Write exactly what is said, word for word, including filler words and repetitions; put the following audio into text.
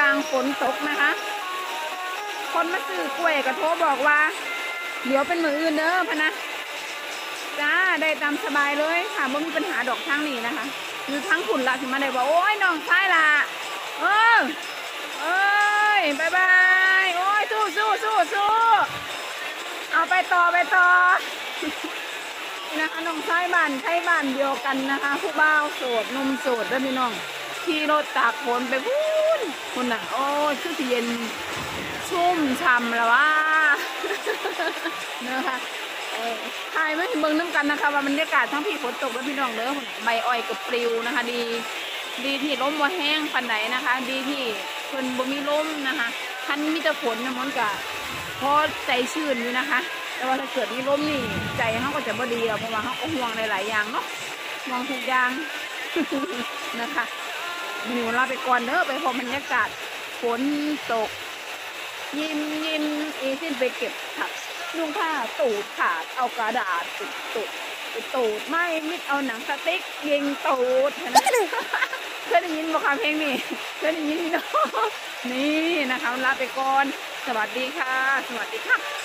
างฝนตกนะคะคนมาซื้อกล้วยก็โทรบอกว่าเดี๋ยวเป็นมืออื่นเด้อพะนะจ้าได้ตามสบายเลยค่ะไม่มีปัญหาดอกทางนี้นะคะคือทั้งขุนละถึงมาได้บอกโอ้ยน้องชายละเออเอ้ยบายบายโอ้ยสู้สู้สู้สู้เอาไปต่อไปต่อนะคะน้องชายบ้านใช้บ้านเดียวกันนะคะผู้บ่าวโสดนุ่มโสดด้วยพี่น้องขี่รถตากฝนไปพูนคุณน่ะโอ้ยคือเย็นชุ่มช่ำแล้วว่านะคะถ่ายไม่เห็นเบิ่งน้ำกันนะคะว่าบรรยากาศทั้งพี่ฝนตกและพี่น้องเด้อใบอ้อยกับปลิวนะคะดีดีที่ล้มว่าแห้งปันไหนนะคะดีที่เพิ่นบ่มีล้มนะคะคันมีแต่ฝนนะมันก็พอใจชื้นอยู่นะคะแต่ว่าถ้าเกิดมีล้มนี่ใจเขาก็จะบ่ดีเพราะว่าเขาก็ห่วงหลายๆอย่างเนาะห่วงทุกอย่างนะคะหนูลาไปก่อนเด้อไปพบบรรยากาศฝนตกยิ้มยิ้มอีสิ้นไปเก็บผักนุ่งผ้าตูดขาดเอากระดาษตูดตูดตูดไม่มิดเอาหนังสติ๊กยิงตูดเห็นไหมเคยได้ยินบอกคำเพลงนี่เคยได้ยินนี่เนาะนี่นะคะลาไปก่อนสวัสดีค่ะสวัสดีค่ะ